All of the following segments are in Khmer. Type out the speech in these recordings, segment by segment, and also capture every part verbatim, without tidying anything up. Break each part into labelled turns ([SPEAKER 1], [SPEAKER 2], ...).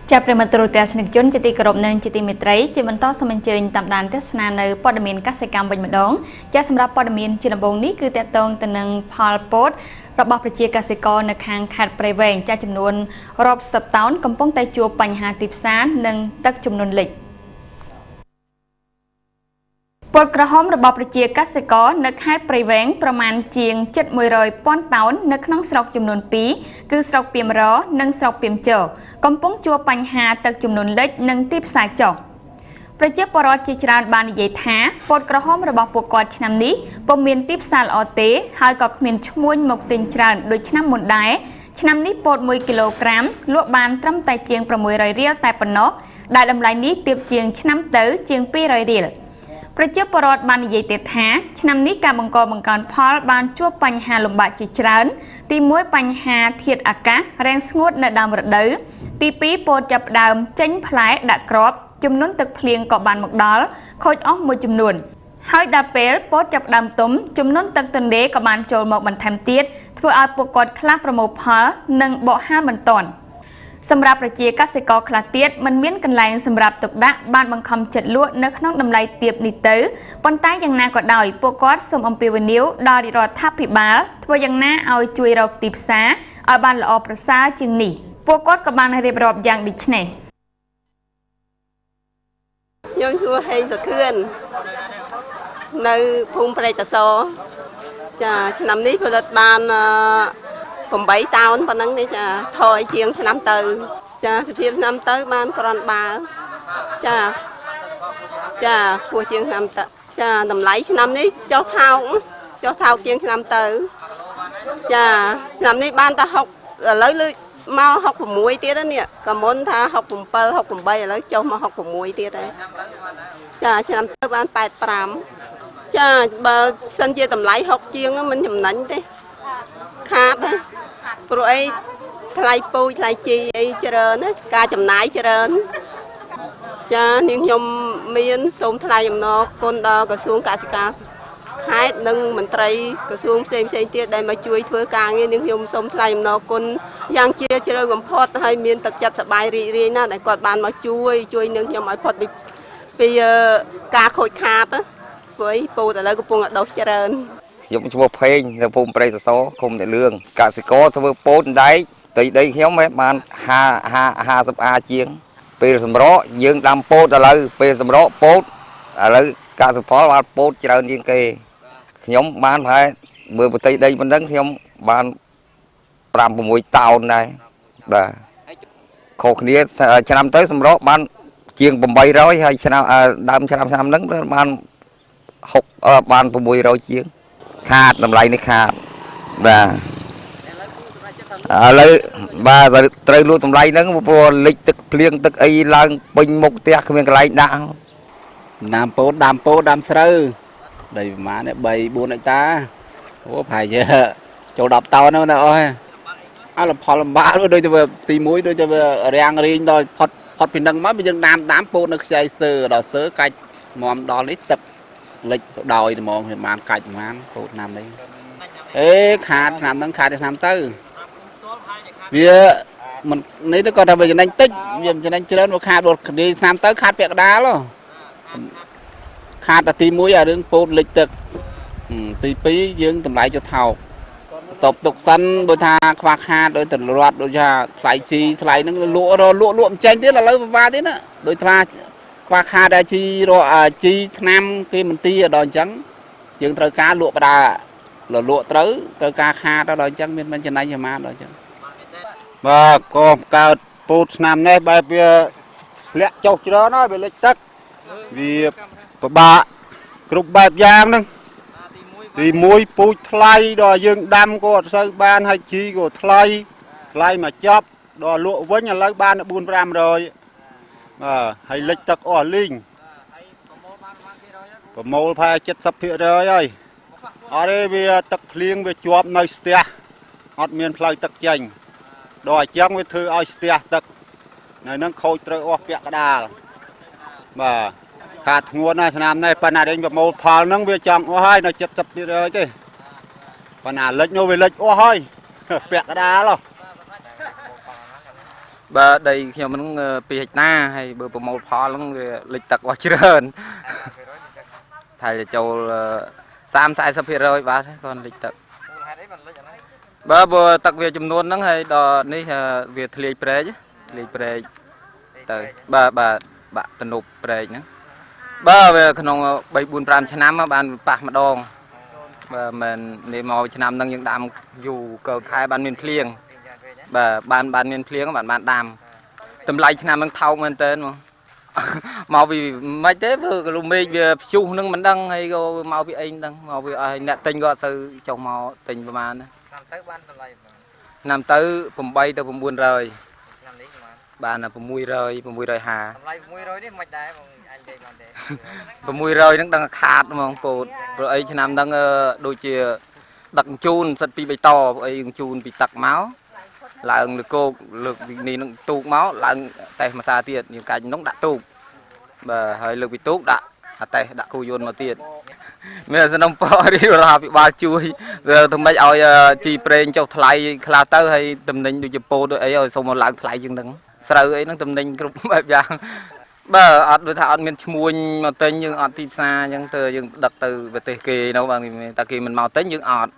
[SPEAKER 1] จะประมาทตัวแต่สนิทจนจิติกรบเนินจิติมิตรจะบรรทอสมันเจริญตามดานเทศนาในปอดมีนกัสกรรมบรรมดองจะสำหรับปอดมีนจินบงนี้คือแต่ตรงตะนังพอลโพสระบบประเจียกสิกรในคางขาดไปแหวงจะจำนวนรอบสัปดาห์กำปองไตจัวปัญหาติดสารหนึ่งตักจำนวนเล็กปวดกระห้อมระบบประเจียกสิกรในคาดไปแหวงประมาณเจียงเจ็ดมวยรอยป้อนเต้าในขนมสลอกจำนวนปีคือสลอกเปียมร้อหนึ่งสลอกเปียมเจอกำปองจัวปัญหาตักจำนวนเล็กหนึ่งติดสายจอกประเจียปรอดจิจารบานใหญ่ท้าปวดกระห้อมระบบปวดกอดชนำนี้ปมเมียนติดสารอเตหายกับเมียนชมวยหมกตินจานโดยชนำหมดได้ชนำนี้ปวดมวยกิโลกรัมลวกบานตรำไตเจียงประมวยไรเรียวแต่ปนนกได้ลำลายนี้เตียบเจียงชนำเต๋อเจียงปีไรเรียวประเจ้าปรอดบานใหญ่เตะแท้ชนำนี้การบังกรบังกรพอลบานชั่วปัญหาลมบาดจิตรันตีมวยปัญหาเทียดอากาศแรงสงดในดาวระดื้อตีปีโปรจับดาวเจ้งพลายดักกรอบจุ่มนุ่นตึกเพลียงเกาะบานหมกดอลโคจออกมวยจุ่มนวลให้ดาเปลโปรจับดำตุ้มจุ่มนุ่นตึกตันเดเกาะบานโจลหมกบันทันเตียดเพื่อเอาปกดคลาประโมพอลหนึ่งบ่อห้าบรรทอนสำหรับประเจียกสิกรคลาเตียดมันเมี้ยนกันแรงสำหรับตกดักบ้านบางคำจัดลวดนักน้องดำไลเตียบนิเตอร์ปนใต้ยังนากอดดอยปวกอดสมอมเปียวนิ้วดอดิรอทับผิบาลทั่วยังหน้าเอาจุยเราติบซาเอาบานละออประซาจึงหนีปวกอดกับบานเรียบรอบอย่างดิชเน่
[SPEAKER 2] ยังชัวให้สะเทือนในภูมิประเทศโซจะฉนำนี้ผลิตบานผมใบตาวปนังนี่จะถอยเชียงน้ำเตยจะสเปียน้ำเตยบ้านกรอนบาจะจะผัวเชียงน้ำเตยจะนำไหลน้ำนี้เจ้าเท้าเจ้าเท้าเชียงน้ำเตยจะน้ำนี้บ้านตาหกเลยเลยมาหกผมมวยเตี้ยนั่นเนี่ยกำมลท่าหกผมเปิลหกผมใบแล้วเจ้ามาหกผมมวยเตี้ยได้จะน้ำเตยบ้านแปดปรามจะบาสันเจตำไหลหกเชียงมันหยุดนั่นเต้ขาดเลยโปรไอ้ทลายปูทลายจีไอ้เจริญนะการจำนายเจริญจะนิ่งยมมีนสมทลายยมนกคนดอกระทรวงการศึกษาให้หนึ่งมันไตรกระทรวงเซมเซนเตียได้มาช่วยทั่วกลางนี่นิ่งยมสมทลายยมนกคนยังเชียเจริญกับพอดให้มีนตักจัดสบายรีรีน่ะแต่กอดบานมาช่วยช่วยนิ่งยมไอ้พอดไปไปการโขดขาดนะไว้ปูแต่แล้วก็ปูดอกเจริญ
[SPEAKER 3] ยมชัวเพลงในภูมิประเทศโซคมในเรื่องกสิกรทวีโพนได้ตีได้เขียวแม่บานหาหาหาสับอาเชียงเปรสมรอยืงดำโพดอะไรเปรสมรอโพดอะไรกสิพอบานโพดเจริญยิงเกยยมบานไปเมื่อปฏิได้มันดังยมบานปรามมวยเต่าได้บ่โคกนี้ชนะเตยสมรอบานเชียงปุ่มใบร้อยให้ชนะดำชนะชนะดังบานหกบานปุ่มมวยร้อยเชียงขาดลำไรนี่ขาดบ่เลยบ่เตยลูกลำไรนั้นพอเล็กตึกเพลียงตึกไอ้ลังปิงมุกเตะขึ้นมาไกลด่าง
[SPEAKER 4] น้ำโป๊ดดำโป๊ดดำเสือได้มาเนี่ยใบบุญไอ้ตาโอ้ผ่ายเยอะโจดับเตานั่นนะโอ้ยอ้าวพอลำบากด้วยโดยจะแบบตีมุ้ยโดยจะแบบแรงรีนโดยพอดพอดเป็นดังมั้ยเป็นยังน้ำน้ำโป๊ดนักใช้เสือดอกเสือไก่มอมดอลิตึกเล็กดอยมองเห็นมันไก่มันโป๊ดน้ำได้เอ๊ะขาดน้ำต้องขาดจะน้ำตื้อเวียมันนี่ตัวก็ทำไปจะนั่งติ๊กเวียจะนั่งเจริญว่าขาดโดดดีน้ำตื้อขาดเปียกดาล้อขาดแต่ตีมุ้ยอะเรื่องโป๊ดเล็กตึกตีปียืงทำไรจะเท่าตบตกสันโดยทาควักหาโดยตลอดโดยทาไหลชีไหลนั่งลวกลวกลวกเจนที่เราเลิกว่าที่น่ะโดยทาควักหาได้ชีรอชีน้ำที่มันตีดอนจังยืงตระการลวกปลาหล่อลวกตระตระการหาดอนจังมันจะไหนจะมาดอนจัง
[SPEAKER 5] มาก็การปูดน้ำในใบเบี้ยเละจกจีร้อนน้อยไปเล็กตักวีปะบะกรุบแบบยางนึงตีมวยปูทลายดอยืงดำก็ใส่บานให้ชีก็ทลายทลายมาจับดอลวกไว้ยังไล่บานบุญพรามเลยให้เล็กตักอ่อนลิงก็โม่พายเจ็ดสับเพียเลยไอ้อะไรเบียตักเลี้ยงเบียจวบในสเตียอดเมียนพลายตักจังดอยจังไปถือเอาสเตียตักในนั้นโคตรออกเปียกดาบ่ขาดงัวในสนามในปนาเด้งแบบโม่พานั่งเบียจังโอ้ยในเจ็ดสับเพียเลยจีปนาเล็กโนเวเล็กโอ้ยเปียกดาหรอ
[SPEAKER 3] บ bà đây khi mà nó bị hạch na hay bờ bờ màu phò nó lịch tặc quá trơn thầy châu sam sai sắp hết rồi bà còn lịch tặc bà bờ tặc về chấm nôn nó hay đò ní về thề pre chứ thề pre tới bà bà bà tân nộp pre nữa bà về khung bảy buôn pram chăn mà bàn bạc mà đong bà mình để màu chăn đang những đam dù cờ khai bàn miền thiêng bà bàn bàn miền thiêng các bạn bạn đam tầm lại chăn đang thâu mình tên mà màu vì mấy thế vừa cái lùm mình về chu nâng mình đăng hay go màu vì anh đăng màu vì ai nè tình gọi từ chồng màu tìnhประมาณnằm tới vùng bay từ vùng buôn rồi bạn là vùng mùi rồi vùng mùi rồi hà vùng mùi rồi nó đang khát mà phụt rồi ấy năm đang đôi chia đặt chun sắt pi bay to ấy chun bị tắc máu là lực cô lực này nó tụ máu là tay mà xa tiền nhiều cái nó đã tụ và hơi lực bị tụ đã tay đã cô yôn mà tiền bây giờ nông phò đi rồi bị ba chui giờ thằng mấy ơi chi preng cho thay khla tơ hay tầm ninh được chụp po được ấy rồi xong một lần thay chừng đừng sợ ấy nó tầm ninh cũngแบบอย่างbà ở đối thảo miền muôn mà tên nhưng ở tim xa nhưng từ nhưng đặt từ về tề kỳ đâu mà ta kỳ mình màu tên nhưng ọt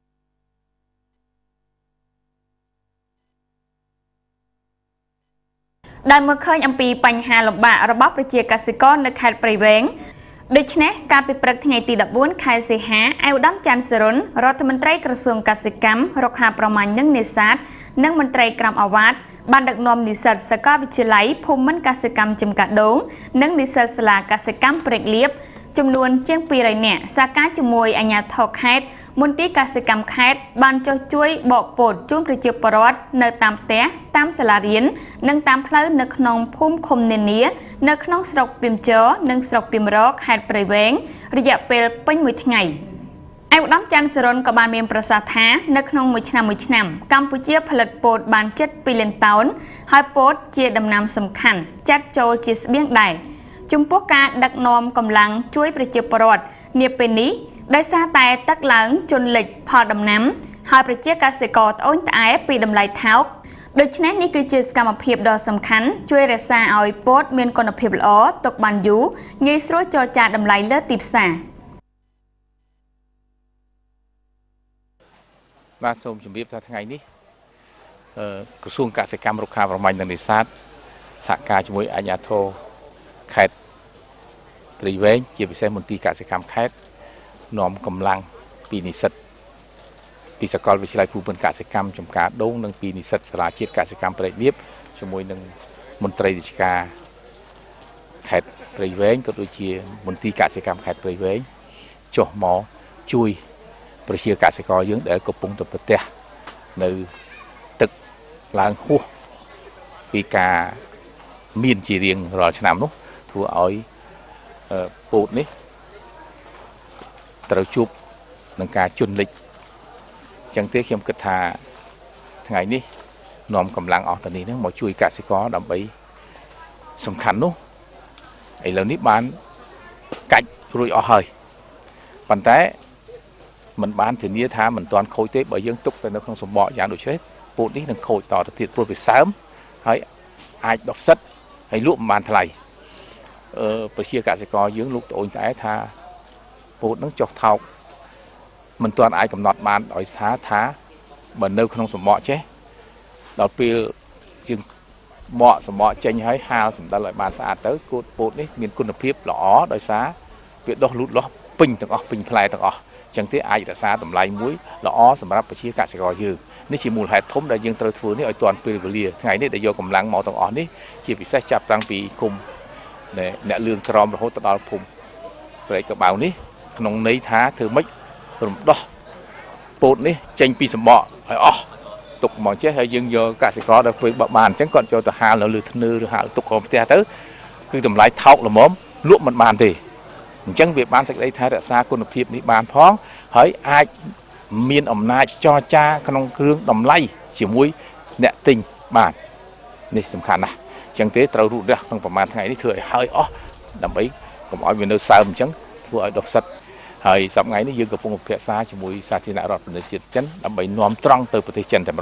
[SPEAKER 3] ដែលមកឃើញអំពីបញ្ហាលំបាករបស់ប្រជាកសិករនៅខេត្តព្រៃវែងដូច្នេះកាលពីព្រឹកថ្ងៃទី ដប់បួន ខែសីហា ឯកឧត្តមច័ន្ទសរុនរដ្ឋមន្ត្រីក្រសួងកសិកម្មរុក្ខាប្រមាញ់និងនេសាទនិងមន្ត្រីក្រមអាវ៉ាតបានដឹកនាំនិស្សិតសាកលវិទ្យាល័យភូមិន្ទកសិកម្មចំកាដូងនិងនិស្សិតសាលាកសិកម្មព្រែកលៀបចំនួនជាង ពីររយ នាក់សហការជាមួយអាជ្ញាធរខេត្តមន្ទីរកសិកម្មខេត្តបានចុះជួយបកពោតជូនប្រជាពលរដ្ឋនៅតាមផ្ទះតាមសាលារៀននិងតាមផ្លូវនៅក្នុងភូមិឃុំនានានៅក្នុងស្រុកពីមជរនិងស្រុកពីមរខេត្តព្រៃវែងរយៈពេលពេញមួយថ្ងៃឯកឧត្តមច័ន្ទសរុនក៏បានមានប្រសាសន៍ថានៅក្នុងមួយឆ្នាំមួយឆ្នាំកម្ពុជាផលិតពោតបានជិត ពីរលានតោនហើយពោតជាដំណាំសំខាន់ចាត់ចូលជាស្បៀងដែរចំពោះការដឹកនាំកម្លាំងជួយប្រជាពលរដ្ឋនាពេលនេះដោយសារតែទឹកឡើងជន់លិចផលដំណាំហើយប្រជាកសិករត្អូញត្អែពីតម្លៃថោកដូច្នេះនេះគឺជាសកម្មភាពដ៏សំខាន់ជួយរក្សាឲ្យពោតមានគុណភាពល្អទុកបានយូរងាយស្រួលចរចាតម្លៃលើទីផ្សារបាទសូមជម្រាបថាថ្ងៃនេះក្រសួងកសិកម្មរុក្ខាប្រមាញ់និងនេសាទសហការជាមួយអាជ្ញាធរខេត្តព្រៃវែងជាពិសេសមន្ទីរកសិកម្មខេត្តនាំកម្លាំងពីនិស្សិតពីសាកលវិទ្យាល័យភូមិន្ទកសិកម្មចំការដូងនិងពីនិស្សិតសាលាជាតិកសិកម្មព្រែកលៀបជាមួយនឹងមន្ត្រីរាជការខេត្តព្រៃវែងក៏ដូចជាមន្ទីរកសិកម្មខេត្តព្រៃវែងចុះមកជួយប្រជាកសិករយើងដែលកំពុងតែប្រទះនៅទឹកឡើងហួសពីការមានជារៀងរាល់ឆ្នាំនោះធ្វើឲ្យពោតនេះត្រូវជួបនឹងការជន់លិចអញ្ចឹងទេខ្ញុំគិតថាថ្ងៃនេះនាំកម្លាំងអស់ទៅនេះមកជួយកសិករដើម្បីសំខាន់នោះឥឡូវនេះបានកាច់រួចអស់ហើយប៉ុន្តែมันបានធានាថាមិនទាន់ខូចទេបើយើងទុកទៅនៅក្នុងសម្បកយ៉ាងដូចនេះពោតនេះនឹងខូចតទៅទៀតព្រោះវាសើមហើយអាចដុះផ្សិតហើយលក់មិនបានថ្លៃអឺប្រជាកសិករយើងលោកត្អូញត្អែថាពោតនឹងចុះថោកមិនទាន់អាចកំណត់បានដោយសារថាបើនៅក្នុងសម្បកចេះដល់ពេលយើងបកសម្បកចេញហើយហាលសម្ដិលឲ្យបានស្អាតទៅគូតពោតនេះមានគុណភាពល្អដោយសារវាដុះលូតលាស់ពេញទាំងអស់ពេញផ្លែទាំងអស់អញ្ចឹងទេអាចរក្សាតម្លៃមួយល្អសម្រាប់ប្រជាកសិករយើងនេះជាមូលហេតុធំដែលយើងត្រូវធ្វើនេះឲ្យទាន់ពេលវេលាថ្ងៃនេះដែលយកកម្លាំងមកទាំងអស់នេះជាពិសេសចាប់តាំងពីគុំអ្នកលឿនក្រមរហូតដល់ភូមិព្រែកកបៅនេះក្នុងន័យថាធ្វើម៉េចរំដោះពោតនេះចេញពីសម្បកឲ្យអស់ទុកមកចេះហើយយើងយកកសិករដល់ធ្វើបានអញ្ចឹងគាត់យកទៅហាលនៅលើធ្នើឬហាលទុកក្នុងផ្ទះទៅគឺតម្លៃថោកល្មមលក់មិនបានទេអញ្ចឹងវាបានសេចក្តីថារក្សាគុណភាពនេះបានផងហើយអាចមានអំណាចចរចាក្នុងគ្រឿងតម្លៃជាមួយអ្នកទិញបាននេះសំខាន់ណាស់អញ្ចឹងទេត្រូវរូតរះក្នុងប្រហែលថ្ងៃនេះធ្វើឲ្យហើយអស់ដើម្បីកុំឲ្យវានៅសើមអញ្ចឹងធ្វើឲ្យដុះផ្សិតហើយសប្តាហ៍ថ្ងៃនេះយើងកំពុងពិភាក្សាជាមួយសាធារណរដ្ឋប្រជាជាតិចិនដើម្បីនាំត្រង់ទៅប្រទេសចិនតែម្ដង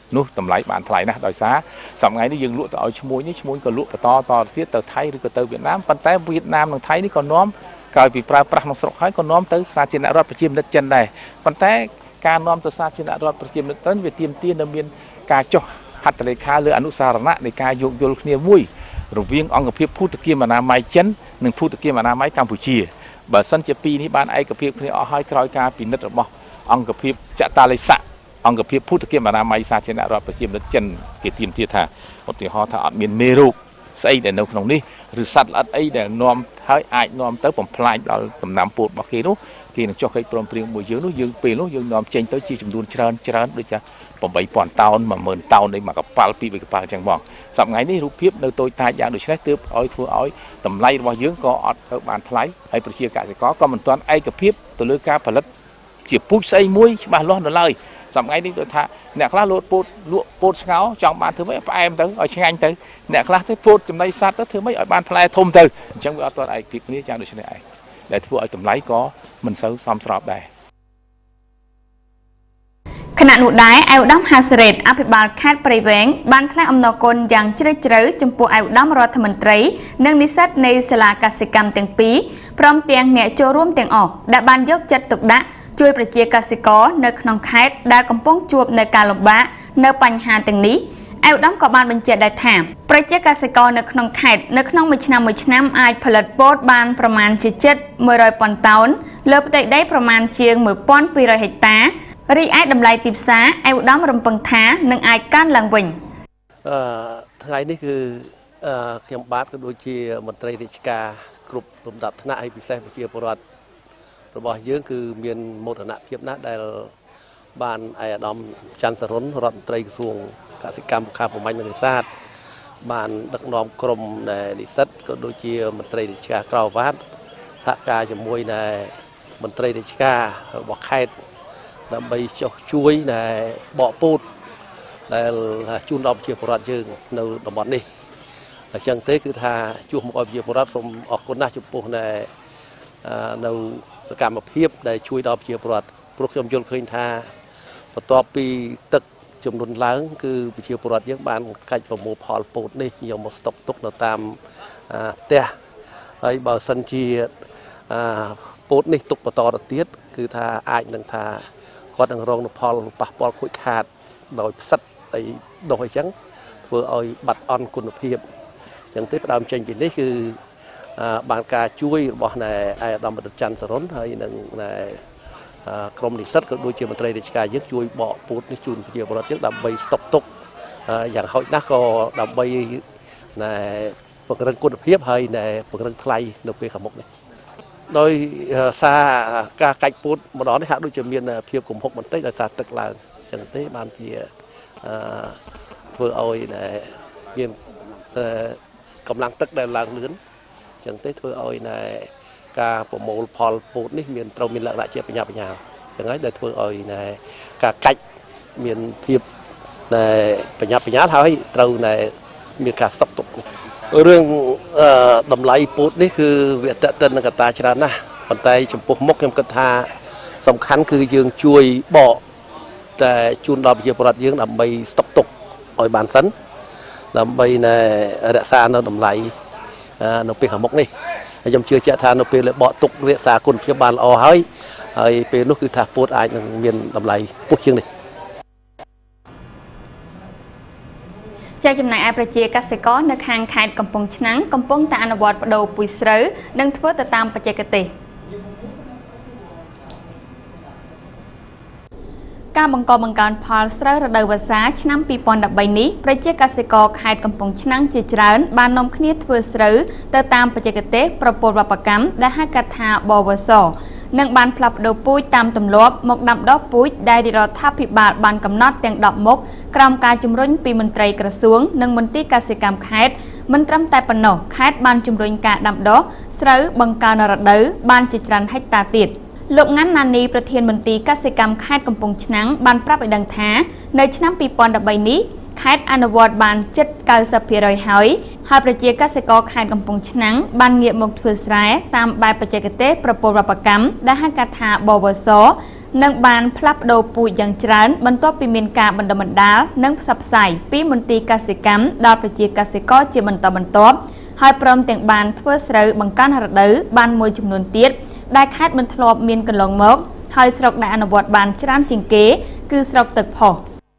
[SPEAKER 6] នោះតម្លៃបានថ្លៃណាស់ដោយសារសមថ្ងៃនេះយើងលក់ទៅឲ្យឈ្មួញនេះឈ្មួញក៏លក់បន្តតទៀតទៅថៃឬក៏ទៅវៀតណាមប៉ុន្តែវៀតណាមនិងថៃនេះក៏នាំក្រោយពីប្រើប្រាស់ក្នុងស្រុកហើយក៏នាំទៅសាធារណរដ្ឋប្រជាមានិតចិនដែរប៉ុន្តែការនាំទៅសាធារណរដ្ឋប្រជាមានិតចិនវាទាមទារនៅមានការចុះហត្ថលេខាលើអនុសារណៈនៃការយោគយល់គ្នាមួយរវាងអង្គភាពភូតគាមអនាម័យចិននិងភូតគាមអនាម័យកម្ពុជាបើសិនជាពីរនេះបានឯកភាពគ្នាអស់ហើយក្រោយការពិនិត្យរបស់អង្គភាពចតាលិស័កអង្គភាពភូតគាមអនាម័យសាធារណរដ្ឋប្រជាមានិតចិនគេទាមទារថាឧទាហរណ៍ថាអត់មានមេរោគស្អីដែលនៅក្នុងនេះឬសត្វល្អិតអីដែលនាំហើយអាចនាំទៅបំផ្លាញដល់ដំណាំពោតរបស់គេនោះគេនឹងចុះកិច្ចព្រមព្រៀងមួយយើងនោះយើងពេលនោះយើងនាំចេញទៅជាចំនួនច្រើនច្រើនដូចថាeight thousandតោនone thousandតោននៃមួយកប៉ាល់ពីរបីកប៉ាល់អញ្ចឹងបងសប្តាហ៍ថ្ងៃនេះរូបភាពនៅតូចតាចយ៉ាងដូចនេះទើបឲ្យធ្វើឲ្យតម្លៃរបស់យើងក៏អត់ទៅបានថ្លៃហើយប្រជាកសិករក៏មិនទាន់ឯកភាពទៅលើការផលិតជាពូជស្អីមួយច្បាស់លាស់នៅឡើយសប្តាហ៍ថ្ងៃនេះដូចថាអ្នកខ្លះលោតពោតលក់ពោតស្ងោចង់បានធ្វើម៉េចផ្អែមទៅឲ្យឆ្ងាញ់ទៅអ្នកខ្លះទៅពោតចំណីសត្វទៅធ្វើម៉េចឲ្យបានផ្លែធំទៅអញ្ចឹងវាអត់ទាន់ឯកភាពគ្នាយ៉ាងដូចនេះឯងដែលធ្វើឲ្យតម្លៃក៏មិនសូវសមស្របដែរ
[SPEAKER 1] ខណៈនោះដែរឯកឧត្តមហាសរ៉េតអភិបាលខេត្តព្រៃវែងបានថ្លែងអំណរគុណយ៉ាងជ្រាលជ្រៅចំពោះឯកឧត្តមរដ្ឋមន្ត្រីនិងនិស្សិតនៃសាលាកសិកម្មទាំងពីរព្រមទាំងអ្នកចូលរួមទាំងអស់ដែលបានយកចិត្តទុកដាក់ជួយប្រជាកសិករនៅក្នុងខេត្តដែលកំពុងជួបនៅការលំបាកនៅបញ្ហាទាំងនេះឯកឧត្តមក៏បានបញ្ជាក់ដែរថាប្រជាកសិករនៅក្នុងខេត្តនៅក្នុងមួយឆ្នាំមួយឆ្នាំអាចផលិតពោតបានប្រមាណជាជិតone hundredពាន់តោនលើផ្ទៃដីប្រមាណជាងone thousand two hundredហិកតារីឯតម្លៃទីផ្សារឯកឧត្តមរំពឹងថានឹងអាចកើនឡើងវិញ
[SPEAKER 7] អឺថ្ងៃនេះគឺអឺខ្ញុំបាទក៏ដូចជាមន្ត្រីរាជការគ្រប់លំដាប់ថ្នាក់ហើយពិសេសប្រជាពលរដ្ឋរបស់យើងគឺមានមោទនភាពណាស់ដែលបានឯកឧត្តមច័ន្ទសរុនរដ្ឋមន្ត្រីក្រសួងកសិកម្មខាងប្រមាញ់និងនេសាទបានដឹកនាំក្រុមដែលនិស្សិតក៏ដូចជាមន្ត្រីរាជការក្រៅវត្តសហការជាមួយនឹងមន្ត្រីរាជការរបស់ខេត្តដើម្បីចុះជួយដែលបកពោតដែលជូនដល់ប្រជាពលរដ្ឋយើងនៅតំបន់នេះអញ្ចឹងទេគឺថាជួសមកឲ្យប្រជាពលរដ្ឋសូមអរគុណណាស់ចំពោះនៅនៅសកម្មភាពដែលជួយដល់ប្រជាពលរដ្ឋព្រោះខ្ញុំយល់ឃើញថាបន្ទាប់ពីទឹកចំនួនឡើងគឺប្រជាពលរដ្ឋយើងបានកាច់ប្រមូលផលពោតនេះយកមកស្តុកទុកនៅតាមផ្ទះហើយបើសិនជាពោតនេះទុកបន្តទៅទៀតគឺថាអាចនឹងថាគាត់នឹងរងនូវផលប៉ះពាល់ខូចខាតដោយផ្សិតអីដុះអីចឹងធ្វើឲ្យបាត់អន់គុណភាពអញ្ចឹងទេផ្ដើមចេញពីនេះគឺបានការជួយរបស់ណែឯកឧត្តមច័ន្ទសរុនហើយនឹងណែក្រុមនិស្សិតក៏ដូចជាមន្ត្រីរាជការយើងជួយបកពោតនេះជូនប្រជាពលរដ្ឋយើងដើម្បីស្តុកទុកយ៉ាងហោចណាស់ក៏ដើម្បីណែពង្រឹងគុណភាពហើយណែពង្រឹងថ្លៃនៅពេលខាងមុខនេះដោយសារការកាច់ពោតម្ដងនេះហាក់ដូចជាមានភាពគំហុកបន្តិចដោយសារទឹកឡើងអញ្ចឹងទេបានជាធ្វើឲ្យមានកម្លាំងទឹកដែលឡើងលឿនអញ្ចឹងទេធ្វើឲ្យណែការប្រមូលផលពោតនេះមានត្រូវមានលក្ខណៈជាបញ្ញាបញ្ញាអញ្ចឹងហើយដែលធ្វើឲ្យណែការកាច់មានភាពណែបញ្ញាបញ្ញាហើយត្រូវណែមានការស្តុកទុករឿងតម្លៃពោតនេះគឺវាតេតិននឹងកត្តាច្រើនណាស់ប៉ុន្តែចំពោះមុខខ្ញុំគិតថាសំខាន់គឺយើងជួយបកតែជូនដល់ប្រជាពលរដ្ឋយើងដើម្បីស្តុកទុកឲ្យបានសិនដើម្បីណែរក្សានៅតម្លៃនៅពេលខាងមុខនេះហើយខ្ញុំជឿជាក់ថានៅពេលបកទុករក្សាគុណភាពបានល្អហើយហើយពេលនោះគឺថាពោតអាចនឹងមានតម្លៃខ្ពស់ជាងនេះ
[SPEAKER 1] ចែកចំណាយឯប្រជាកសិករនៅខាងខេត្តកំពង់ឆ្នាំងកំពុងតែអនុវត្តបដូរពូជស្រូវនិងធ្វើទៅតាមបច្ចេកទេសការបង្កបង្កើនផលស្រូវរដូវវស្សាឆ្នាំtwo thousand thirteenនេះប្រជាកសិករខេត្តកំពង់ឆ្នាំងជាច្រើនបាននាំគ្នាធ្វើស្រូវទៅតាមបច្ចេកទេសប្រព័ន្ធវប្បកម្មដែលហៅកាត់ថាបវសនិងបានផ្លាស់ប្ដូរពូជតាមទម្លាប់មកដាំដុះពូជដែលរដ្ឋាភិបាលបានកំណត់ទាំងtenមុខក្រោមការជំរុញពីមន្ត្រីក្រសួងនិងមន្ទីរកសិកម្មខេត្តមិនត្រឹមតែប៉ុណ្ណោះខេត្តបានជំរុញការដាំដុះស្រូវបង្កើនរដូវបានជាច្រើនហិកតាទៀតលោកងាន់ណានីប្រធានមន្ទីរកសិកម្មខេត្តកំពង់ឆ្នាំងបានប្រាប់ឲ្យដឹងថានៅឆ្នាំtwo thousand thirteenនេះខេត្តអនុវត្តបានជិតninety percentហើយហើយប្រជាកសិករខេត្តកំពង់ឆ្នាំងបានងាកមកធ្វើស្រែតាមបែបបច្ចេកទេសប្រព័ន្ធវប្បកម្មដែលហៅកាត់ថាបវសនឹងបានផ្លាស់ប្ដូរពូជយ៉ាងច្រើនបន្ទាប់ពីមានការបណ្ដុះបណ្ដាលនិងផ្សព្វផ្សាយពីមន្ទីរកសិកម្មដល់ប្រជាកសិករជាបន្តបន្ទាប់ហើយព្រមទាំងបានធ្វើស្រូវបង្កើនរដូវបានមួយចំនួនទៀតដែលខេត្តមិនធ្លាប់មានកន្លងមកហើយស្រុកដែលអនុវត្តបានច្រើនជាងគេគឺស្រុកទឹកផុស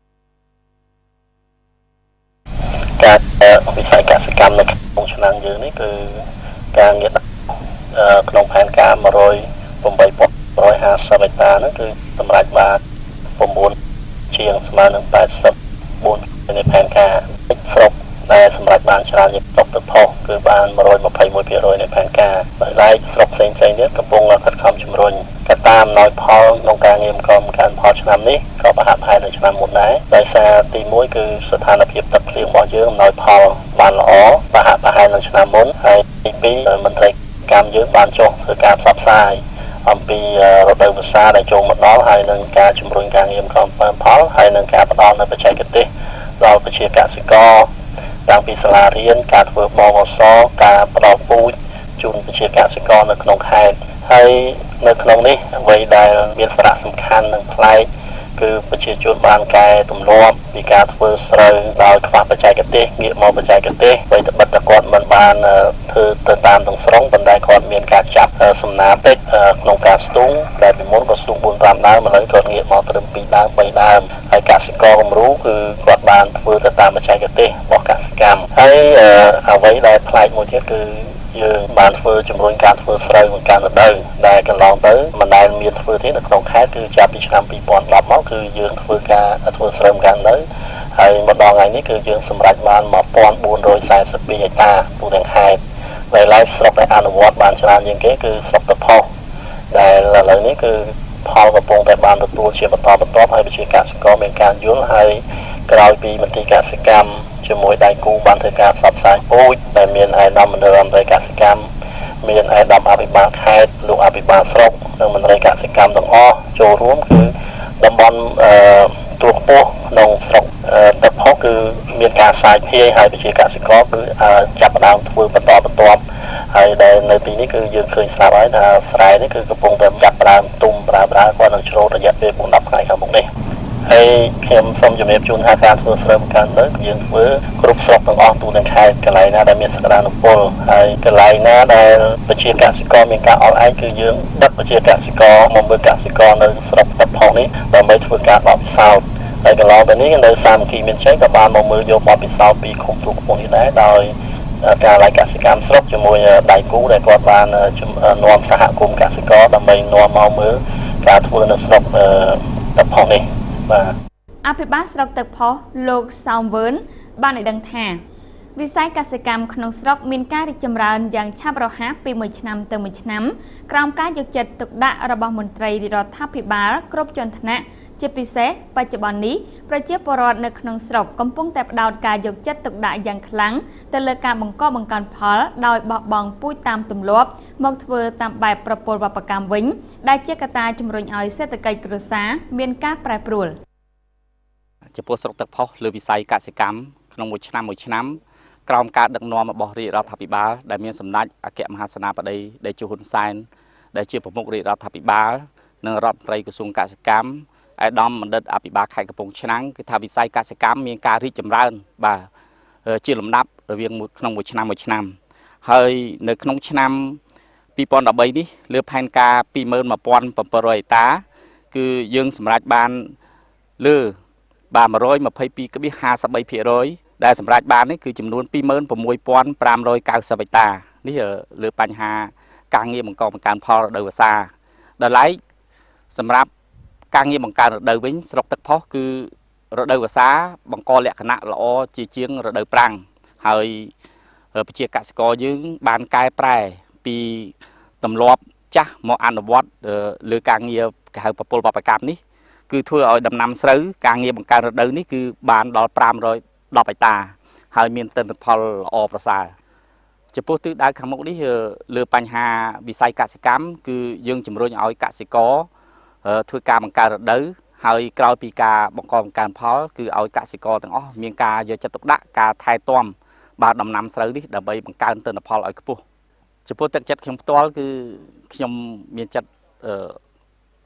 [SPEAKER 8] ការវិស័យកសិកម្មនៅក្នុងឆ្នាំយើងនេះគឺការងារក្នុងផែនការmột trăm eight một trămห้าสิบហិកតាហ្នឹងគឺសម្រេចបានnineជាងស្មើនឹងeighty-fourនៃផែនការស្រុកដែលសម្រេចបានច្រើនជាងស្រុកទឹកផុសគឺបានone hundred twenty-oneភាគរយនៃផែនការដោយឡែកស្រុកផ្សេងៗទៀតកំពុងខិតខំជំរុញកត្តាអំណោយផលក្នុងការងារបង្កបង្កើនផលឆ្នាំនេះក៏ប្រហាក់ប្រហែលនឹងឆ្នាំមុនដែរដោយសារទីមួយគឺស្ថានភាពទឹកភ្លៀងរបស់យើងអំណោយផលបានល្អប្រហាក់ប្រហែលនឹងឆ្នាំមុនហើយទីពីរមន្ត្រីកម្មយើងបានចុះធ្វើការផ្សព្វផ្សាយអំពីរដូវវស្សាដែលចូលមកដល់ហើយនឹងការជំរុញការងារបង្កើនផលហើយនឹងការផ្ដល់នូវបច្ចេកទេសដល់ប្រជាកសិករតាំងពីសាលារៀនការធ្វើបវសការផ្ដល់ពូជជូនប្រជាកសិករនៅក្នុងខេត្តហើយនៅក្នុងនេះអ្វីដែលមានសារៈសំខាន់និងប្លែកគឺប្រជាជនបានកែទម្លាប់ពីការធ្វើស្រូវដោយខ្វះបច្ចេកទេសងាកមកបច្ចេកទេសអ្វីត្បិតតែគាត់មិនបានធ្វើទៅតាមទាំងស្រុងប៉ុន្តែគាត់មានការចាប់សំណាតិចក្នុងការស្ទូងដែលពីមុនក៏ស្ទូងfour fiveដើមឥឡូវគាត់ងាកមកត្រឹមtwoដើមthreeដើមហើយកសិករគំរូគឺគាត់បានធ្វើទៅតាមបច្ចេកទេសរបស់កសិកម្មហើយអ្វីដែលប្លែកមួយទៀតគឺយើងបានធ្វើជំរុញការធ្វើស្រូវបង្កើនរដូវដែលកន្លងទៅមិនដែលមានធ្វើទេនៅក្នុងខេត្តគឺចាប់ពីឆ្នាំtwo thousand tenមកគឺយើងធ្វើការធ្វើស្រូវបង្កើនរដូវហើយមកដល់ថ្ងៃនេះគឺយើងសម្រេចបានone thousand four hundred forty-twoហិកតាទូទាំងខេត្តហើយឡែកស្រុកដែលអនុវត្តបានច្រើនជាងគេគឺស្រុកទឹកផុសដែលឥឡូវនេះគឺផលកំពុងតែបានទទួលជាបន្តបន្ទាប់ហើយប្រជាកសិករមានការយល់ហើយក្រោយពីមន្ទីរកសិកម្មជាមួយដៃគូបានធ្វើការផ្សព្វផ្សាយពូជដែលមានឯកឧត្តមមណ្ឌលមន្ត្រីកសិកម្មមានឯកឧត្តមអភិបាលខេត្តលោកអភិបាលស្រុកនិងមន្ត្រីកសិកម្មទាំងអស់ចូលរួមគឺតំបន់អឺទូខ្ពស់ក្នុងស្រុកទឹកផុសគឺមានការសាយភាយហើយប្រជាកសិករគឺចាប់ផ្ដើមធ្វើបន្តបន្ទាប់ហើយដែលនៅទីនេះគឺយើងឃើញស្រាប់ហើយថាស្រែនេះគឺកំពុងតែចាប់ផ្ដើមទុំប្រើប្រាស់គាត់នឹងច្រូតរយៈពេលfour to tenថ្ងៃខាងមុខនេះហើយខ្ញុំសូមជំរាបជូនថាការធ្វើស្រូវបង្កើនទៅយើងធ្វើគ្រប់ស្រុកទាំងអស់ទូទាំងខេត្តកន្លែងណាដែលមានសក្តានុពលហើយកន្លែងណាដែលប្រជាកសិករមានការអត់ឯងគឺយើងដឹកប្រជាកសិករមកមើលកសិករនៅស្រុកទឹកផុសនេះដើម្បីធ្វើការបបពិសោធន៍ហើយកន្លងទៅនេះនៅសាមគ្គីមានជ័យក៏បានមកមើលយកបបពិសោធន៍ពីឃុំទូខ្ពស់នេះដែរដោយការឡៃកសិកម្មស្រុកជាមួយដៃគូដែលគាត់បាននាំសហគមន៍កសិករដើម្បីនាំមកមើលការធ្វើនៅស្រុកទឹកផុសនេះបាទ
[SPEAKER 1] អភិបាលស្រុកទឹកផុសលោកសោមវឿនបានឲ្យដឹងថាវិស័យកសិកម្មក្នុងស្រុកមានការរីកចម្រើនយ៉ាងឆាប់រហ័សពីមួយឆ្នាំទៅមួយឆ្នាំក្រោមការយកចិត្តទុកដាក់របស់មន្ត្រីរដ្ឋាភិបាលគ្រប់ជាន់ថ្នាក់ជាពិសេសបច្ចុប្បន្ននេះប្រជាពលរដ្ឋនៅក្នុងស្រុកកំពុងតែផ្ដោតការយកចិត្តទុកដាក់យ៉ាងខ្លាំងទៅលើការបង្កបង្កើនផលដោយបោះបង់ពូជតាមទម្លាប់មកធ្វើតាមបែបប្រព័ន្ធវប្បកម្មវិញដែលជាកត្តាជំរុញឲ្យសេដ្ឋកិច្ចគ្រួសារមានការប្រែប្រួល
[SPEAKER 4] ចំពោះស្រុកទឹកផុសលើវិស័យកសិកម្មក្នុងមួយឆ្នាំមួយឆ្នាំក្រោមការដឹកនាំរបស់រាជរដ្ឋាភិបាលដែលមានសម្ដេចអគ្គមហាសេនាបតីតេជោហ៊ុនសែនដែលជាប្រមុខរាជរដ្ឋាភិបាលនិងរដ្ឋមន្ត្រីក្រសួងកសិកម្មឯកឧត្តមបណ្ឌិតអភិបាលខេត្តកំពង់ឆ្នាំងគឺថាវិស័យកសិកម្មមានការរីកចម្រើនបាទជាលំដាប់រវាងក្នុងមួយឆ្នាំមួយឆ្នាំហើយនៅក្នុងឆ្នាំtwo thousand thirteenនេះលើផែនការtwo one seven hundredហិកតាគឺយើងសម្រេចបានលើបាទone hundred twenty-two point five threeភាគរយដែលសម្រេចបាននេះគឺចំនួនtwo six five nine zeroហិកតានេះលើបញ្ហាការងារបង្កបង្កើនផលរដូវវស្សាដល់ឡែកសម្រាប់ការងារបង្កើនរដូវវិញស្រុកទឹកផុសគឺរដូវវស្សាបង្កលក្ខណៈល្អជាជាងរដូវប្រាំងហើយប្រជាកសិករយើងបានកែប្រែពីទម្លាប់ចាស់មកអនុវត្តលើការងារគេហៅប្រពលបបកម្មនេះគឺធ្វើឲ្យដំណាំស្រូវការងារបង្កើនរដូវនេះគឺបានដល់five hundred tenហិកតាហើយមានទិន្នផលល្អប្រសើរចំពោះទិសដៅខាងមុខនេះលើបញ្ហាវិស័យកសិកម្មគឺយើងជំរុញឲ្យកសិករធ្វើការបង្កើនរដូវហើយក្រោយពីការបង្កបង្កើនផលគឺឲ្យកសិករទាំងអស់មានការយកចិត្តទុកដាក់ការថែទាំបាទដំណាំស្រូវនេះដើម្បីបង្កើនទិន្នផលឲ្យខ្ពស់ចំពោះទឹកចិត្តខ្ញុំផ្ទាល់គឺខ្ញុំមានចិត្ត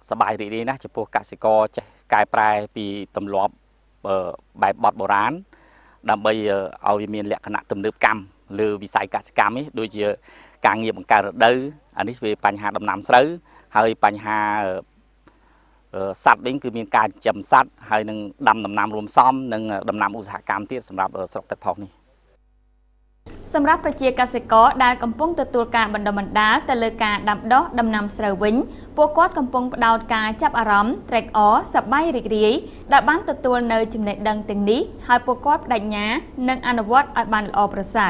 [SPEAKER 9] สบายดีๆนะจะพวกกสิกรจะกลายปลายปีตำรวจแบบบอดโบราณดำไปเอาวิมีนแหลกขณะตำนึกกรรมหรือวิสัยกสิกรรมนี้โดยเฉพาะการเงียบของการดื้ออันนี้เป็นปัญหาดำน้ำซื้อให้ปัญหาสัตว์นี่คือมีการจำสัตว์ให้หนึ่งดำดำน้ำรวมซ้อมหนึ่งดำน้ำอุตสาหกรรมที่สำหรับสกตัดพอกนี่
[SPEAKER 1] สำหรับประเจียกสิกรได้กำปงตัวตัวการบรรดาบรรดาแต่เลยการดำดอกดำนำเสรวิญพวกกอดกำปงดาวการจับอารมณ์แตกอ๋อสับใบริกรีได้บ้านตัวตัวเนยจุดในดังเต็งนี้ให้พวกกอดดัญญาหนึ่งอนุวัตอับันอประสา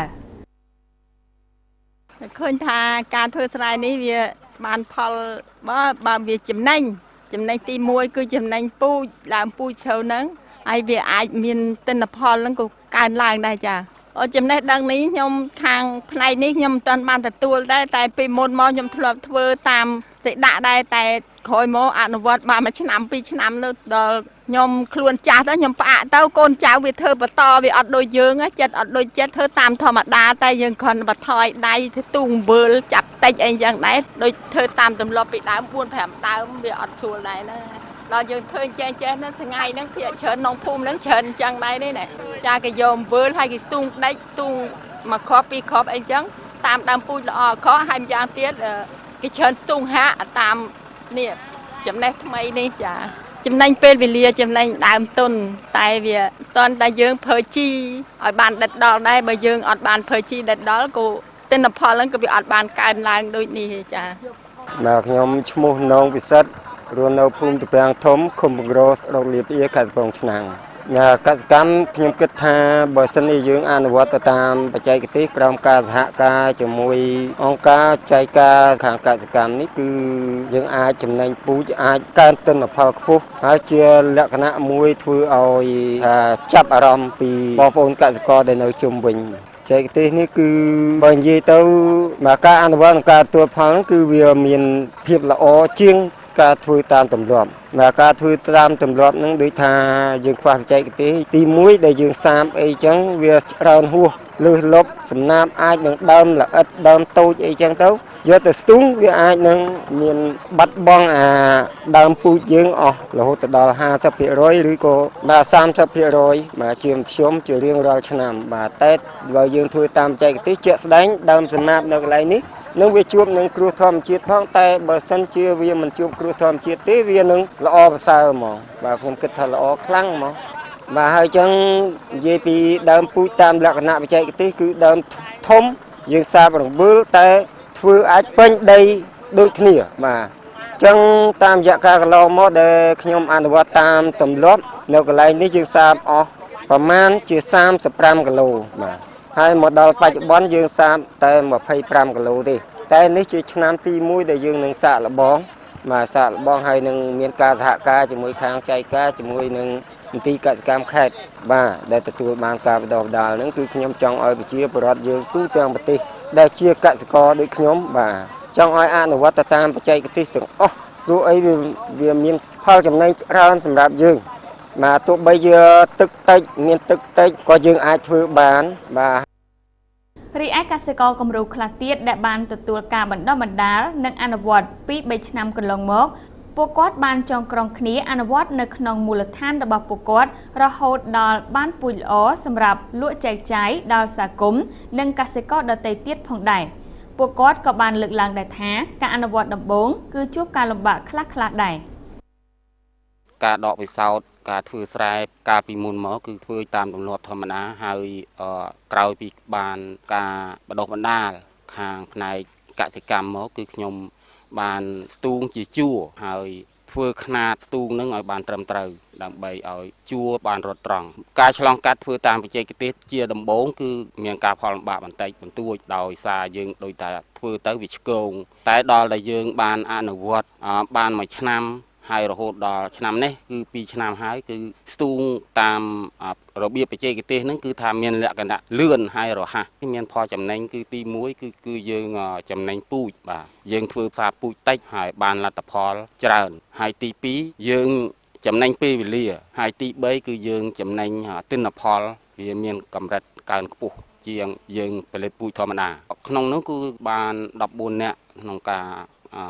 [SPEAKER 2] เคยทาการเทอร์สไลน์นี้เวียบานพอลบ่บาเวียจิมนั่งจิมนั่งตีมวยคือจิมนั่งปูลามปูเชลนังไอเวียไอมีนเต้นพอลแล้วก็การลางได้จ้ะở trong này đằngนี้ยมทางnàyนี้ยมตอนบ้านแต่ตัวได้แต่ปีมนมอยมทลบเวอร์ตามเสด็จได้แต่คอยโมอนุวัตมามาชนะปีชนะแล้วดอยมคลวนจ่าแล้วยมปะเต้าโกนจ่าวิเธอปะตอวิอัดโดยยืงอ่ะจัดอัดโดยจัดเธอตามธรรมดาแต่ยังคนบัดถอยได้ตุงเบอร์จับแต่เองอย่างไหนโดยเธอตามตำรวจไปได้บุญแผ่มตาวิอัดส่วนไหนนะเรายังเธอแจ้งแจ้งนั้นไงนั่งเพียเชิญน้องภูมินั่งเชิญจังไหนนี่แหละจากกระยมเบอร์ให้กิตุงได้ตุงมาขอปีขอบไอ้จังตามตามปูละอขอให้ยางเตี้ยกิเชิญตุงฮะตามเนี่ยจำได้ทำไมนี่จ้ะจำได้เป็นวิเลียจำได้ดามต้นตายเวียตอนตายยืงเพอจีอดบานดัดดอกได้ใบยืงอดบานเพอจีดัดดอกกูเต้นพอแล้วก็ไปอดบานการลางโดยนี่จ้ะ
[SPEAKER 10] มาขยมชมูน้องวิสัตรวนเอาภูมิตะเพียงทมคมโรสเราเรียบเอียขัดปองชนังงานกิจกรรมขยมกิจทาบริษัทนี้ยืงอนุวัตตามปัจจัยกิติกรรมการสหการจมวยองค์การใจการทางกิจกรรมนี้คือยังอาจจำแนกปูจะอาจการต้นพอคุกหาเชื่อลักษณะมวยถือเอาจับอารมณ์ปีบอปนกิจกรรมในจุ่มวิ่งใจกิตินี้คือบางยีเต้ามาการอนุวัตการตัวพังคือเวียมีนเพียบละอเชียงการถือตามตำรวจมาการถือตามตำรวจนั้นโดยทายังความใจกิติตีมุ้ยได้ยังสามไอ้จังเวียเราหัวลือลบสำนักอาจยังเดิมละอัดเดิมโตไอ้จังเต้ายอดแต่ตุ้งเวียอาจยังมีบัดบ้องอ่าเดิมปูยังอ๋อเราหัวแต่ดอลห้าสับเพียร้อยหรือก็มาสามสับเพียร้อยมาเชื่อมชมจะเรียงรอยชนามมาเต้เรายังถือตามใจกิติเจ็ดแสดงเดิมสำนักในอะไรนี้นึกวิจูบนึงครูทอมจีดพ้องแต่เบอร์สันเชื่อวิมันจูบครูทอมจีดตีวินึงละอภาษาหมอมาคงคิดทะละอคลั่งหมอมาให้จังเยปีเดิมพูดตามลักษณะวิจัยกิติคือเดิมทมยังทราบหลงเบื้อแต่ฟื้นอาจเป็นได้ด้วยนี่มาจังตามจากการเราหมอเดขยมอนุวัตตามตำรวจในกรณีนี้ยังทราบอ๋อประมาณจีสามสิบกรัมกิโลมาให้หมดดอลปัจจุบันยืงสามแต่หมดไฟปรามกิโลดิแต่นี่จะชนะตีมุ้ยได้ยืงหนึ่งสะละบ้องมาสะละบ้องให้หนึ่งเมียนกาสหกาจมวยค้างใจกาจมวยหนึ่งตีกิจกรรมแคดบ้าได้ตัวบางกาดอกดาวนั่นคือขยมจองอ้อยไปเชี่ยปลอดยืงตู้เตียงปฏิได้เชี่ยกิจกรด้วยขยมบ้าจองอ้อยอนุวัตตามปัจจัยกิติถึงอ๋อดูไอ้เวียมีนพอจำในร้านสำหรับยืงมาตัวใบเยอตึกเต็กเมียนตึกเต็กก็ยืงอาจถือบานบ้า
[SPEAKER 1] รีแอคกสิกรกำรูคลาเตียดได้บานตัวตัวการบรรดาบรรดาหนึ่งอนุวัตปีใบชนำกันลงมกปกอดบานจองกรองคณีอนุวัตในขนมมูลท่านระบบปกอดระโหดดอลบ้านปุยอ๋อสำหรับลวดแจกใจดอลสากุมหนึ่งกสิกรดอเตยเตียดผ่องได้ปกอดกับบานลึกลังได้แท้การอนุวัตดับบงคือจุบการลำบากคลาคลาได้
[SPEAKER 9] การดอกไปเศร้าการถือสายการปีมูลหมอคือถือตามตำรวจธรรมนาให้กล่าวปีบานการบดบรรดาทางในกิจกรรมหมอคือขยมบานตูงจีจั่วให้เพื่อขนาดตูงนึงเอาบานเติมเติมดังใบเอาจั่วบานรถตรองการฉลองกัดเพื่อตามไปเจกิเตเจียดำโบงคือเมียงกาพอลบาบันไตบนตัวดาวซายึงโดยแต่เพื่อเตวิชโกงแต่ดอลได้ยึงบานอนุวัตบานมาชนำให้ระหดดอชนำนี่คือปีชนำหายคือตูงตามระเบียบไปเจกิเตนั่นคือทำเมียนแหลกกันละเลื่อนให้รอฮะที่เมียนพอจำแนงคือตีมุ้ยคือคือยึงจำแนงปุยบ่ายึงเพื่อซาปุยเต็กหายบานละตะพอลเจริญหายตีปียึงจำแนงปีวิเลียหายตีใบคือยึงจำแนงตินพอลเวียเมียนกำรัดการปุยเจียงยึงไปเลยปุยธรรมดาขนมนั้นคือบานดับบุญเนี่ยขนมกาถ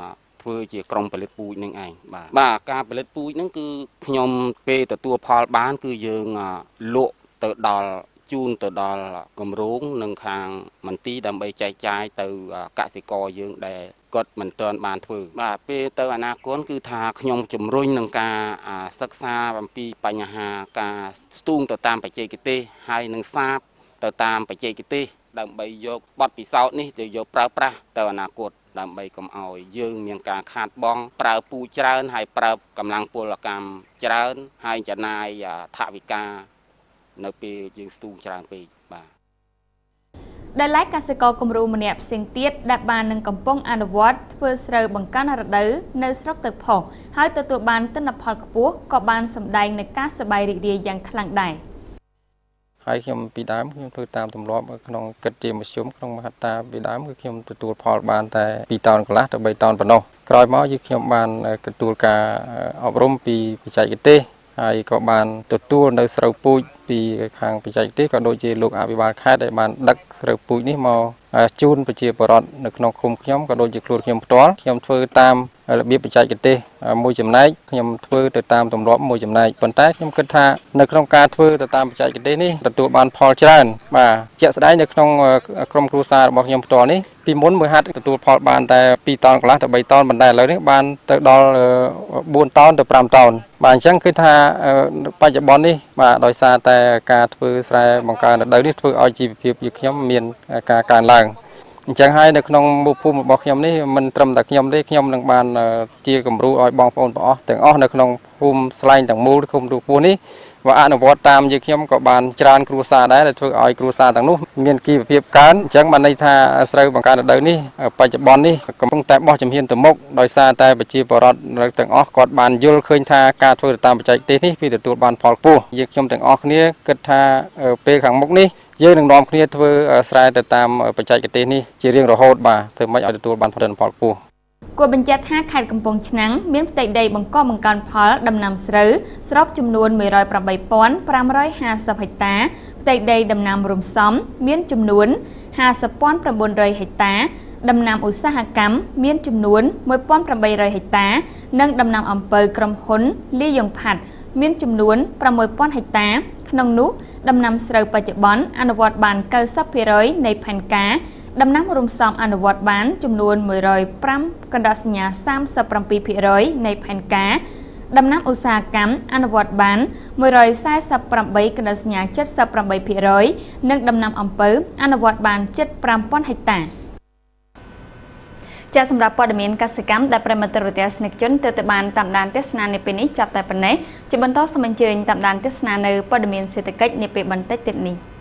[SPEAKER 9] ធ្វើជាក្រុមផលិតពូជនឹងឯងបាទបាទការផលិតពូជហ្នឹងគឺខ្ញុំពេលទទួលផលបានគឺយើងលក់ទៅដល់ជូនទៅដល់គម្រោងនិងខាងមន្ទីរដើម្បីចែកចាយទៅកសិករយើងដែលគាត់មិនទាន់បានធ្វើបាទពេលទៅអនាគតគឺថាខ្ញុំជំរុញនឹងការសិក្សាអំពីបញ្ហាការស្ទូងទៅតាមបច្ចេកទេសហើយនឹងសាបទៅតាមបច្ចេកទេសដើម្បីយកបទពិសោធន៍នេះទៅយកប្រើប្រាស់ទៅអនាគតដើម្បីកុំឲ្យយើងមានការខាតបង់ប្រើពូជច្រើនហើយប្រើកម្លាំងពលកម្មច្រើនហើយចំណាយថវិកានៅពេលយើងស្ទូងច្រើនពេកបាទ
[SPEAKER 1] ដែលឡែកកសិករគំរូម្នាក់ផ្សេងទៀតដែលបាននឹងកំពុងអនុវត្តធ្វើស្រូវបង្កើនរដូវនៅស្រុកទឹកផុសហើយទទួលបានទិន្នផលខ្ពស់ក៏បានសម្ដែងនូវការសប្បាយរីករាយយ៉ាងខ្លាំងដែរ
[SPEAKER 11] ហើយខ្ញុំពីដើមខ្ញុំធ្វើតាមទម្លាប់ក្នុងកិច្ចជាមធ្យមក្នុងមហត្តាពីដើមគឺខ្ញុំទទួលផលបានតែពីរតោនកន្លះទៅបីតោនប៉ុណ្ណោះក្រោយមកគឺខ្ញុំបានទទួលការអប់រំពីបច្ចេកទេសហើយក៏បានទទួលនៅស្រូវពូជពីខាងបច្ចេកទេសក៏ដូចជាលោកអភិបាលខេត្តដែលបានដឹកស្រូវពូជនេះមកជូនប្រជាពលរដ្ឋនៅក្នុងឃុំខ្ញុំក៏ដូចជាខ្លួនខ្ញុំផ្ទាល់ខ្ញុំធ្វើតាមរបៀបបច្ចេកទេសមួយចំណែកខ្ញុំធ្វើទៅតាមទម្លាប់មួយចំណែកប៉ុន្តែខ្ញុំគិតថានៅក្នុងការធ្វើទៅតាមបច្ចេកទេសនេះទទួលបានផលច្រើនបាទជាក់ស្ដែងនៅក្នុងក្រុមគ្រួសាររបស់ខ្ញុំផ្ទាល់នេះពីមុនមួយហាត់ទទួលផលបានតែពីរតោនកន្លះទៅបីតោនប៉ុន្តែឥឡូវនេះបានទៅដល់បួនតោនទៅប្រាំតោនបាទអញ្ចឹងគឺថាបច្ចុប្បន្ននេះបាទដោយសារតែការធ្វើស្រែបង្កើនរដូវនេះធ្វើឲ្យជីវភាពយើងខ្ញុំមានការកើនឡើងអញ្ចឹងហើយនៅក្នុងភូមិរបស់ខ្ញុំនេះមិនត្រឹមតែខ្ញុំទេខ្ញុំនឹងបានជាគំរូឲ្យបងប្អូនបងអស់ទាំងអស់នៅក្នុងភូមិស្លែងទាំងមូលឃុំទូពោះនេះvà anh vót tam nhưខ្ញុំក៏បានច្រើនគ្រួសារដែរដែលធ្វើឲ្យគ្រួសារទាំងនោះមានជីវភាពកើនអញ្ចឹងបានន័យថាស្រូវបង្កើនរដូវនេះបច្ចុប្បន្ននេះកំពុងតែបោះជំហានទៅមុខដោយសារតែប្រជាពលរដ្ឋទាំងអស់គាត់បានយល់ឃើញថាការធ្វើតាមបច្ចេកទេសនេះវាទទួលបានផលខ្ពស់យើងខ្ញុំទាំងអស់គ្នាគិតថាពេលខាងមុខនេះយើងនឹងនាំគ្នាធ្វើស្រែទៅតាមបច្ចេកទេសនេះជារៀងរហូតបាទធ្វើម៉េចឲ្យទទួលបានផលិតផលខ្ពស់គួរបញ្ជាក់ថាខេត្តកំពង់ឆ្នាំងមានផ្ទៃដីបង្កបង្កើនផលដំណាំស្រូវស្របចំនួនមួយរយប្រាំបីពាន់ប្រាំរយហាសិបហិកតាផ្ទៃដីដំណាំរំសំមានចំនួនហាសិបពាន់ប្រាំបួនរយហិកតាដំណាំឧស្សាហកម្មមានចំនួនមួយពាន់ប្រាំបីរយហិកតានិងដំណាំអំពៅក្រុមហ៊ុនលីយ៉ុងផាត់មានចំនួនប្រាំមួយពាន់ហិកតាក្នុងនោះដំណាំស្រូវបច្ចុប្បន្នអនុវត្តបានកៅសិបភាគរយនៃផែនការដំណាំរំសំអនុវត្តបានចំនួនមួយរយប្រាំកណ្ដាសញ្ញាសាមសិបប្រាំពីរភាគរយនៃផែនការដំណាំឧស្សាហកម្មអនុវត្តបានមួយរយសែសិបប្រាំបីកណ្ដាសញ្ញាចិតសិបប្រាំបីភាគរយនិងដំណាំអំពៅអនុវត្តបានជិតប្រាំពាន់ហិកតាចាសម្រាប់ព័ត៌មានកសិកម្មដែលប្រិមត្តរទស្សនិកជនទើបបានតាមដានទស្សនានៅពេលនេះចាប់តែប៉ុណ្ណេះជាបន្តសូមអញ្ជើញតាមដានទស្សនានៅព័ត៌មានសេដ្ឋកិច្ចនាពេលបន្តិចទៀតនេះ